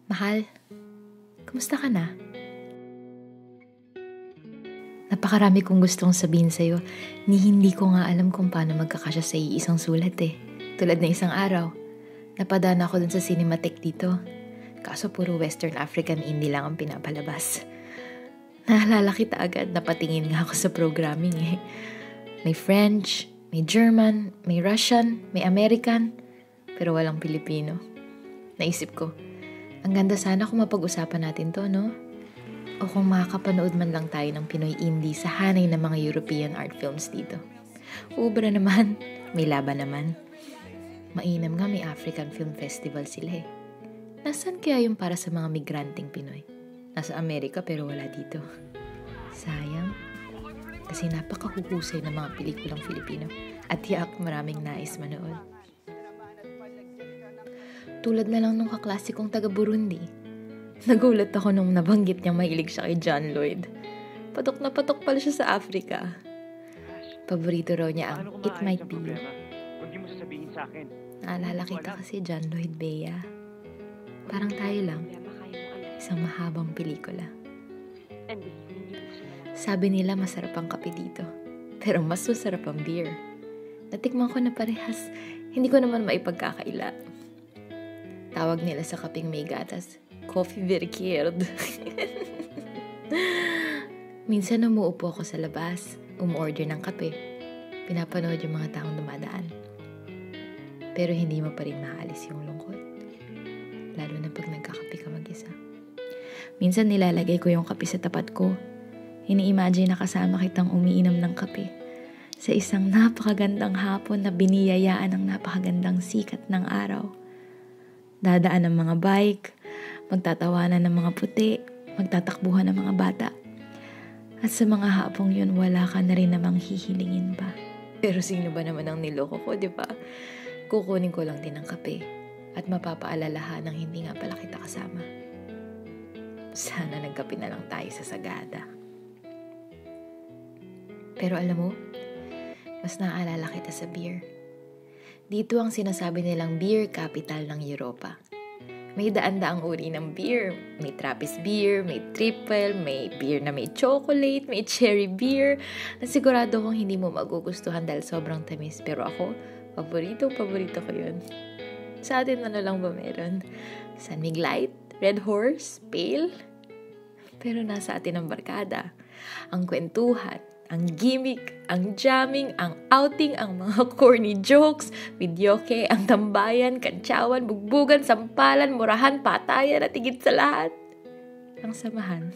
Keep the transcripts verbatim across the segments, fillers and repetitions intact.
Mahal, kumusta ka na? Napakarami kong gustong sabihin sa'yo, ni hindi ko nga alam kung paano magkakasya sa iisang sulat eh. Tulad na isang araw, napadaan ako dun sa Cinematheque dito. Kaso puro Western African indie lang ang pinapalabas. Naalala kita agad, napatingin nga ako sa programming eh. May French, may German, may Russian, may American, pero walang Pilipino. Naisip ko, ang ganda sana kung mapag-usapan natin to, no? O kung makakapanood man lang tayo ng Pinoy indie sa hanay ng mga European art films dito. Ubra naman, may laban naman. Mainam nga may African Film Festival sila eh. Nasaan kaya yung para sa mga migranteng Pinoy? Nasa Amerika pero wala dito. Sayang. Kasi napakahuhusay ng mga pelikulang Filipino at yak maraming nais manood. Tulad na lang nung kaklasikong taga Burundi. Nagulat ako nung nabanggit niyang mahilig siya kay John Lloyd. Patok na patok pala siya sa Africa. Paborito raw niya ang It Might Be You. Huwag mo sasabihin sa akin. Naalala kita kasi John Lloyd Bea. Parang tayo lang. Isang mahabang pelikula. Sabi nila masarap ang kape dito. Pero mas masarap ang beer. Natikman ko na parehas. Hindi ko naman maipagkakaila. Tawag nila sa kapeng may gatas, coffee verkeerd. Minsan umuupo ako sa labas, umorder ng kape. Pinapanood yung mga taong dumadaan. Pero hindi mo pa rin maalis yung lungkot. Lalo na pag nagkakape ka mag-isa. Minsan nilalagay ko yung kape sa tapat ko. Ini-imagine na kasama kitang umiinom ng kape sa isang napakagandang hapon na biniyayaan ng napakagandang sikat ng araw. Dadaan ng mga bike, magtatawanan ng mga puti, magtatakbuhan ng mga bata. At sa mga hapong yun, wala ka na rin namang hihilingin pa. Pero sino ba naman ang niloko ko, di ba? Kukunin ko lang din ang kape at mapapaalalahan ng hindi nga pala kita kasama. Sana nagkape na lang tayo sa sagada. Pero alam mo, mas naaalala kita sa beer. Dito ang sinasabi nilang beer capital ng Europa. May daan-daang uri ng beer. May Trappist beer, may triple, may beer na may chocolate, may cherry beer. Na sigurado kong hindi mo magugustuhan dahil sobrang tamis. Pero ako, paborito, paborito ko yun. Sa atin ano lang ba meron? San Mig Light, Red Horse, Pale. Pero nasa atin ang barkada. Ang kwentuhan, ang gimmick, ang jamming, ang outing, ang mga corny jokes, videoke, ang tambayan, kantsawan, bugbugan, sampalan, murahan, patayan at higit sa lahat, ang samahan.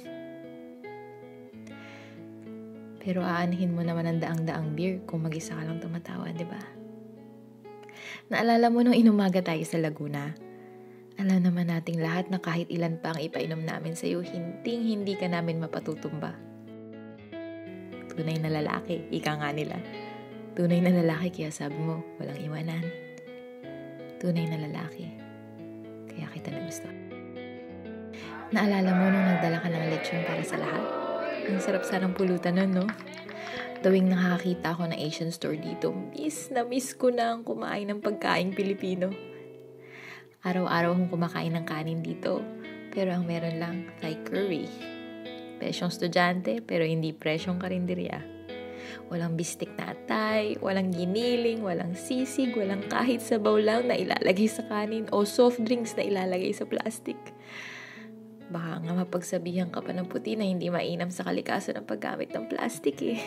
Pero aanhin mo naman ang daang-daang beer kung mag-isa ka lang tumatawa, di ba? Naalala mo nung inumaga tayo sa Laguna? Alam naman nating lahat na kahit ilan pa ang ipainom namin sa'yo, hinding-hindi ka namin mapatutumba. Tunay na lalaki, ika nga nila. Tunay na lalaki, kaya sabi mo, walang iwanan. Tunay na lalaki, kaya kita nagusto. Naalala mo nung nagdala ka ng lechon para sa lahat? Ang sarap sarang pulutan nun, no? Tuwing nakakita ako ng Asian store dito, miss na miss ko na ang kumain ng pagkain Pilipino. Araw-araw akong kumakain ng kanin dito, pero ang meron lang, Thai curry. Presyong estudyante, pero hindi presyong karinderya. Walang bistik na atay, walang giniling, walang sisig, walang kahit sabaw lang na ilalagay sa kanin o soft drinks na ilalagay sa plastic. Baka nga mapagsabihan ka pa ng puti na hindi mainam sa kalikasan ng paggamit ng plastic eh.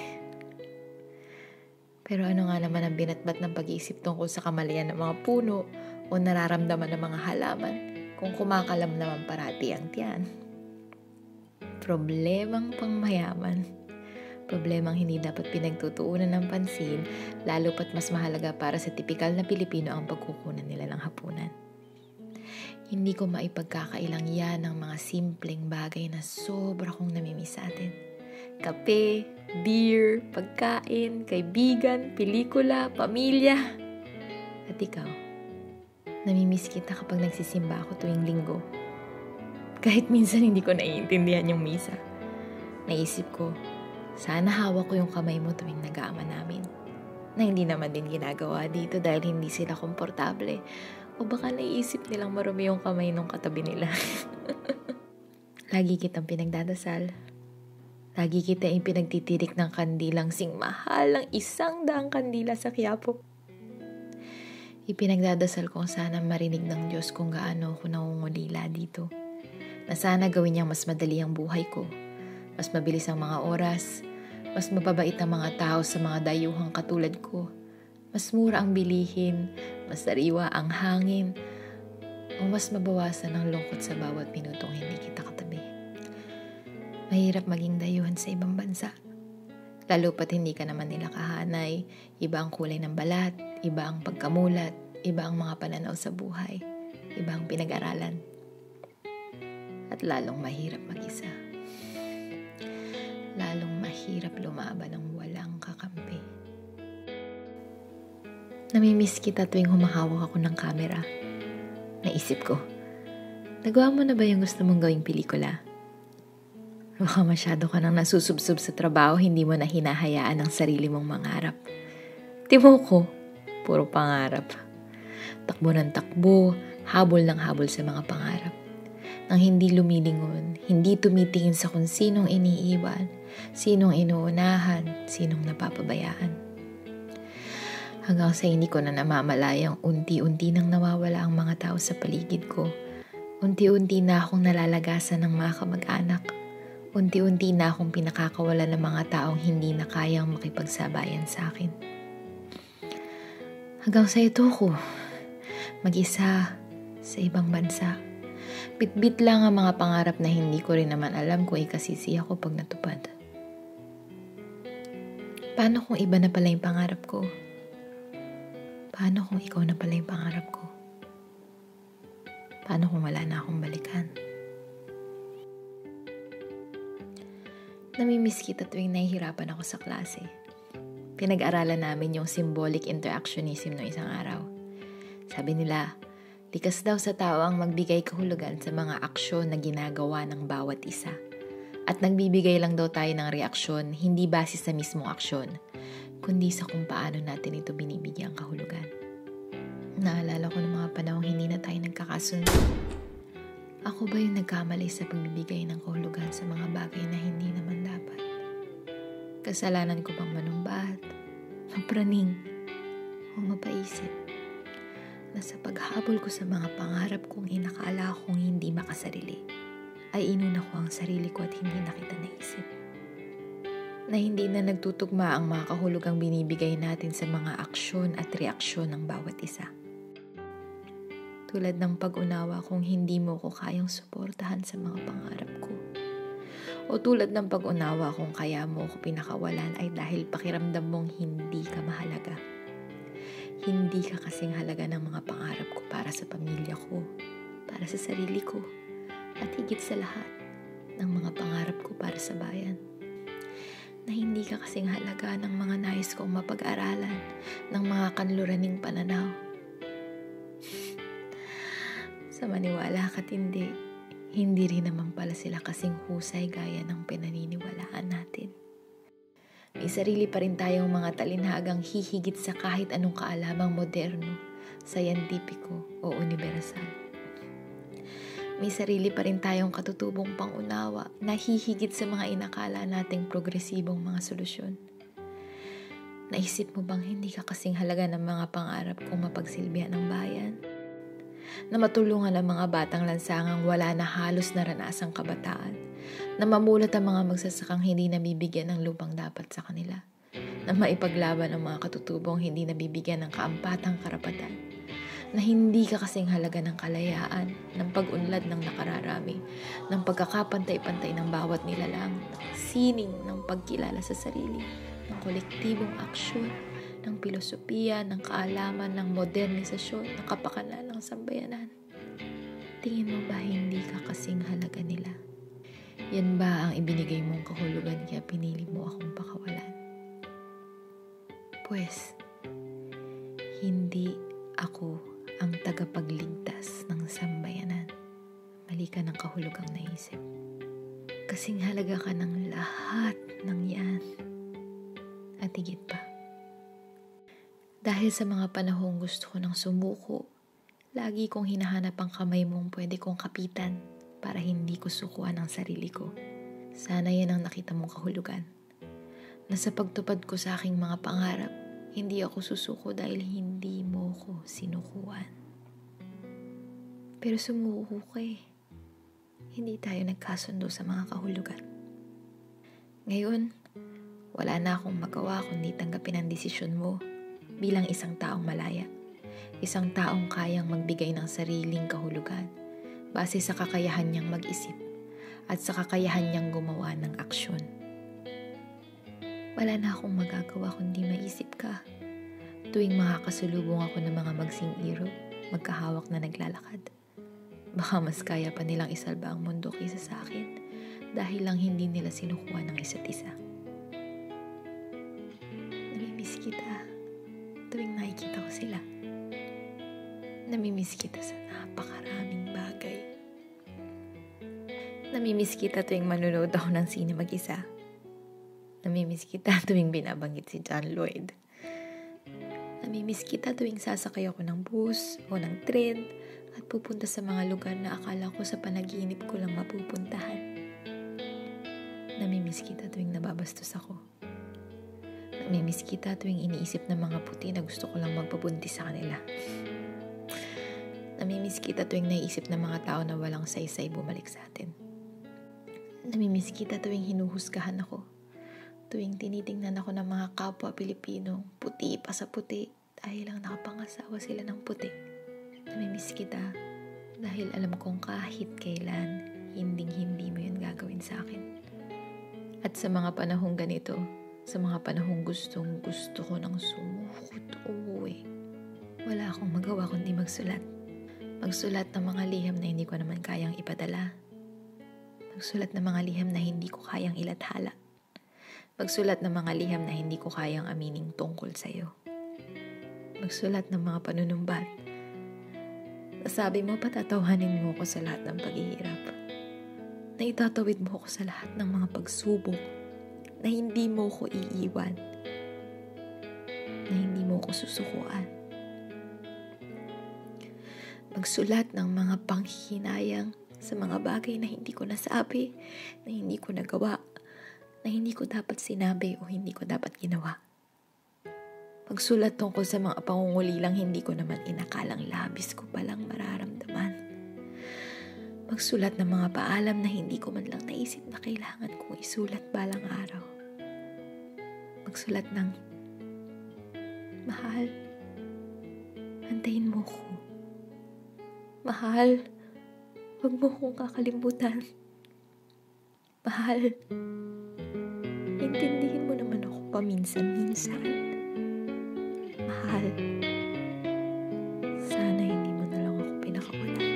Pero ano nga naman ang binatbat ng pag-iisip tungkol sa kamalayan ng mga puno o nararamdaman ng mga halaman kung kumakalam naman parati ang tiyan. Problemang pangmayaman. Problemang hindi dapat pinagtutuunan ng pansin, lalo pat mas mahalaga para sa tipikal na Pilipino ang pagkukunan nila ng hapunan. Hindi ko maipagkakailang yan ng mga simpleng bagay na sobra kong namimiss sa atin. Kape, beer, pagkain, kaibigan, pelikula, pamilya. At ikaw, namimiss kita kapag nagsisimba ako tuwing linggo. Kahit minsan hindi ko naiintindihan yung misa. Naisip ko, sana hawak ko yung kamay mo tuwing nag-aama namin. Na hindi naman din ginagawa dito dahil hindi sila komportable O baka naiisip nilang marumi yung kamay nung katabi nila. Lagi kitang pinagdadasal. Lagi kita yung pinagtitirik ng kandilang sing mahal ng isang daang kandila sa Quiapo. Ipinagdadasal kong sana marinig ng Diyos kung gaano ako nangungulila dito. Na sana gawin niyang mas madali ang buhay ko. Mas mabilis ang mga oras. Mas mababait ang mga tao sa mga dayuhang katulad ko. Mas mura ang bilihin. Mas sariwa ang hangin. O mas mabawasan ang lungkot sa bawat minutong hindi kita katabi. Mahirap maging dayuhan sa ibang bansa. Lalo pat hindi ka naman nila kahanay. Iba ang kulay ng balat, iba ang pagkamulat, iba ang mga pananaw sa buhay, iba ang pinag-aralan. At lalong mahirap mag-isa. Lalong mahirap lumaban ng walang kakampi. Namimiss kita tuwing humahawak ako ng kamera. Naisip ko, nagawa mo na ba yung gusto mong gawing pelikula? Baka masyado ka nang nasusubsob sa trabaho, hindi mo na hinahayaan ang sarili mong mangarap. Timo ko, puro pangarap. Takbo ng takbo, habol ng habol sa mga pangarap. Nang hindi lumilingon, hindi tumitingin sa kung sinong iniiwan, sinong inuunahan, sinong napapabayaan. Hanggang sa hindi ko na namamalayang unti-unti nang nawawala ang mga tao sa paligid ko. Unti-unti na akong nalalagasan ng mga kamag-anak. Unti-unti na akong pinakakawalan ng mga taong hindi na kayang makipagsabayan sa akin. Hanggang sa ito ko, mag-isa sa ibang bansa. Bit-bit lang ang mga pangarap na hindi ko rin naman alam kung ikasisi ako pag natupad. Paano kung iba na pala yung pangarap ko? Paano kung ikaw na pala yung pangarap ko? Paano kung wala na akong balikan? Namimiss kita tuwing nahihirapan ako sa klase. Pinag-aralan namin yung symbolic interactionism noong isang araw. Sabi nila, likas daw sa tao ang magbigay kahulugan sa mga aksyon na ginagawa ng bawat isa. At nagbibigay lang daw tayo ng reaksyon hindi base sa mismong aksyon, kundi sa kung paano natin ito binibigyang kahulugan. Naalala ko ng mga panahong hindi na tayo nagkakasundo. Ako ba yung nagkamali sa pagbibigay ng kahulugan sa mga bagay na hindi naman dapat? Kasalanan ko bang manumbat, mapraning, o mapaisip na sa paghabol ko sa mga pangarap kong inakala kong hindi makasarili, ay inuna ko ang sarili ko at hindi na kita naisip? Na hindi na nagtutugma ang mga kahulugang binibigay natin sa mga aksyon at reaksyon ng bawat isa. Tulad ng pag-unawa kung hindi mo ko kayang suportahan sa mga pangarap ko. O tulad ng pag-unawa kung kaya mo ko pinakawalan ay dahil pakiramdam mong hindi ka mahalaga. Hindi ka kasing halaga ng mga pangarap ko para sa pamilya ko, para sa sarili ko, at higit sa lahat, ng mga pangarap ko para sa bayan. Na hindi ka kasing halaga ng mga nais kong mapag-aralan, ng mga kanluraning pananaw. Sa maniwala ka't hindi, hindi rin naman pala sila kasing husay gaya ng pinaniniwalaan natin. May sarili pa rin tayong mga talinhagang hihigit sa kahit anong kaalamang moderno, sayantipiko o universal. May sarili pa rin tayong katutubong pangunawa na hihigit sa mga inakala nating progresibong mga solusyon. Naisip mo bang hindi ka kasing halaga ng mga pangarap kung mapagsilbihan ng bayan? Na matulungan ang mga batang lansangang wala na halos naranasang kabataan, na mamulat ang mga magsasakang hindi nabibigyan ng lupang dapat sa kanila, na maipaglaban ang mga katutubong hindi nabibigyan ng kaampatang karapatan, na hindi ka kasing halaga ng kalayaan, ng pag-unlad ng nakararami, ng pagkakapantay-pantay ng bawat nilalang, ng sining ng pagkilala sa sarili, ng kolektibong aksyon, ng pilosopiya, ng kaalaman, ng modernisasyon, ng kapakanan ng sambayanan. Tingin mo ba hindi ka kasing halaga nila? Yan ba ang ibinigay mong kahulugan kaya pinili mo akong pakawalan? Pues, hindi ako ang tagapagligtas ng sambayanan. Mali ka ng kahulugang naisip. Kasing halaga ka ng lahat ng yan. At higit pa. Dahil sa mga panahong gusto ko nang sumuko, Lagi kong hinahanap ang kamay mong pwede kong kapitan para hindi ko sukuan ang sarili ko. Sana yan ang nakita mong kahulugan. Na sa pagtupad ko sa aking mga pangarap, hindi ako susuko dahil hindi mo ko sinukuan. Pero sumuko ka eh. Hindi tayo nagkasundo sa mga kahulugan. Ngayon, wala na akong magawa kundi tanggapin ang desisyon mo bilang isang taong malaya. Isang taong kayang magbigay ng sariling kahulugan base sa kakayahan niyang mag-isip at sa kakayahan niyang gumawa ng aksyon. Wala na akong magagawa kundi maisip ka. Tuwing makakasulubong ako ng mga magsing iro, magkahawak na naglalakad. Baka mas kaya pa nilang isalba ang mundo kaysa sa akin dahil lang hindi nila sinukuha ng isa't isa. Namimiss kita tuwing nakikita ko sila. Namimiss kita sa napakaraming bagay. Namimiss kita tuwing manunood ako ng sine mag-isa. Namimiss kita tuwing binabanggit si John Lloyd. Namimiss kita tuwing sasakay ako ng bus o ng tren at pupunta sa mga lugar na akala ko sa panaginip ko lang mapupuntahan. Namimiss kita tuwing nababastos ako. Namimiss kita tuwing iniisip ng mga puti na gusto ko lang magpabuntis sa kanila. Namimiss kita tuwing naiisip ng mga tao na walang saysay bumalik sa atin. Namimiss kita tuwing hinuhusgahan ako. Tuwing tinitingnan ako ng mga kapwa Pilipinong puti pa sa puti dahil lang nakapangasawa sila ng puti. Namimiss kita dahil alam kong kahit kailan hinding-hindi mo yun gagawin sa akin. At sa mga panahong ganito, sa mga panahong gustong gusto ko ng sumukot umuwi, wala akong magawa kundi magsulat. Magsulat ng mga liham na hindi ko naman kayang ipadala. Magsulat ng mga liham na hindi ko kayang ilathala. Magsulat ng mga liham na hindi ko kayang amining tungkol sa'yo. Magsulat ng mga panunumbat. Nasabi mo patatawanin mo ko sa lahat ng paghihirap. Na itatawid mo ko sa lahat ng mga pagsubok. Na hindi mo ko iiwan. Na hindi mo ko susukuan. Magsulat ng mga panghihinayang sa mga bagay na hindi ko nasabi, na hindi ko nagawa, na hindi ko dapat sinabi o hindi ko dapat ginawa. Magsulat tungkol sa mga pangungulilang hindi ko naman inakalang labis ko palang mararamdaman. Magsulat ng mga paalam na hindi ko man lang naisip na kailangan kong isulat balang araw. Magsulat ng, mahal, antayin mo ko. Mahal, huwag mo kong kakalimutan. Mahal, intindihin mo naman ako paminsan-minsan. Mahal, sana hindi mo na lang ako pinakawalan.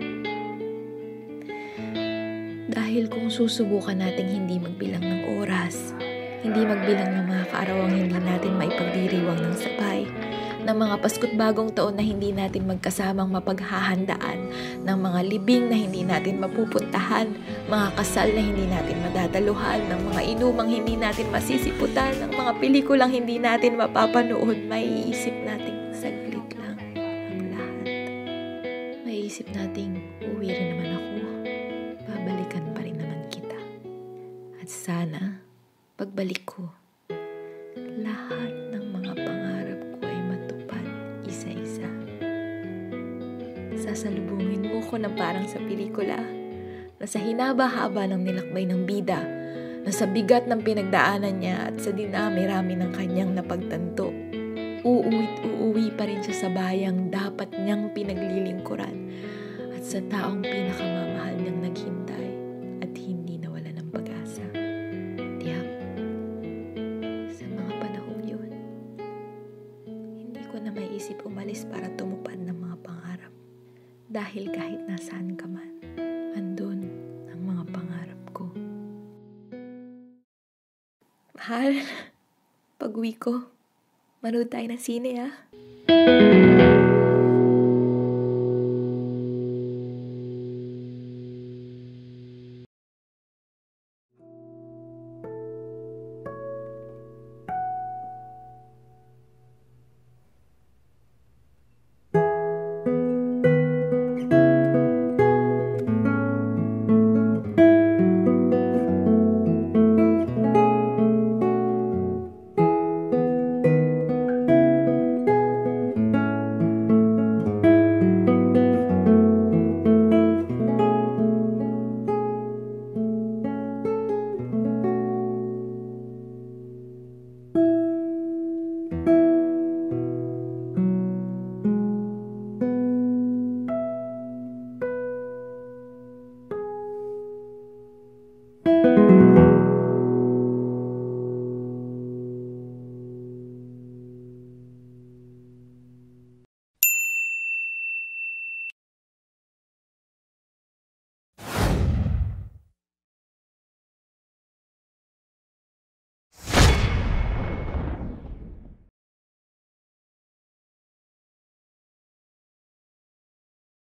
Dahil kung susubukan nating hindi magbilang ng oras, hindi magbilang ng mga kaarawang hindi natin maipagdiriwang ng sabay, ng mga Pasko't Bagong Taon na hindi natin magkasamang mapaghahandaan, ng mga libing na hindi natin mapupuntahan, mga kasal na hindi natin madadaluhan, ng mga inumang hindi natin masisiputan, ng mga pelikulang hindi natin mapapanood, maiisip nating saglit lang ang lahat. Maiisip nating uwi rin naman ako, babalikan pa rin naman kita. At sana, pagbalik ko, lahat ng mga pangarap ko ay matupad isa-isa. Sasalubungin mo ko ng parang sa pelikula, na sa hinaba-haba ng nilakbay ng bida, na sa bigat ng pinagdaanan niya at sa dinami-rami ng kanyang napagtanto, uuwi't uuwi pa rin siya sa bayang dapat niyang pinaglilingkuran at sa taong pinakamamahal niyang naghintay at hindi nawala ng pag-asa. Tiyak, sa mga panahong yun, hindi ko na maiisip umalis para tumupad ng mga pangarap. Dahil kahit nasaan ka man, andun ang mga pangarap ko. Mahal, pag-uwi ko, manood tayo ng sine ah.